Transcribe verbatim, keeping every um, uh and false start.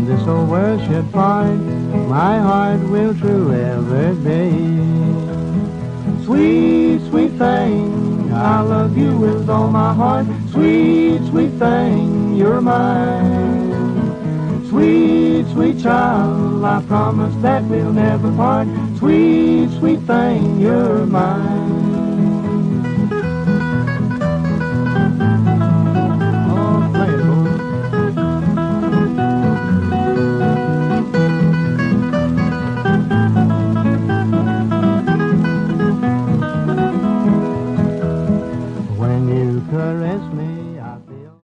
when this old world should part, my heart will true ever be. Sweet, sweet thing, I love you with all my heart. Sweet, sweet thing, you're mine. Sweet, sweet child, I promise that we'll never part. Sweet, sweet thing, you're mine.